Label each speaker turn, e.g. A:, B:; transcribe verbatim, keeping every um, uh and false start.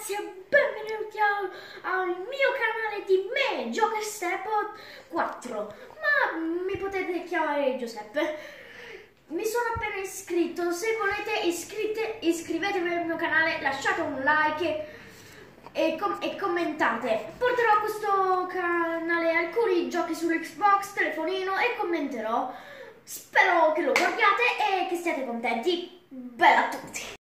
A: ragazzi e benvenuti al, al mio canale di me, Jokerstep quattro, ma mi potete chiamare Giuseppe. Mi sono appena iscritto, se volete iscritte, iscrivetevi al mio canale, lasciate un like e, e, com e commentate. Porterò a questo canale alcuni giochi sull'Xbox, telefonino e commenterò. Spero che lo guardiate e che siate contenti. Bella a tutti!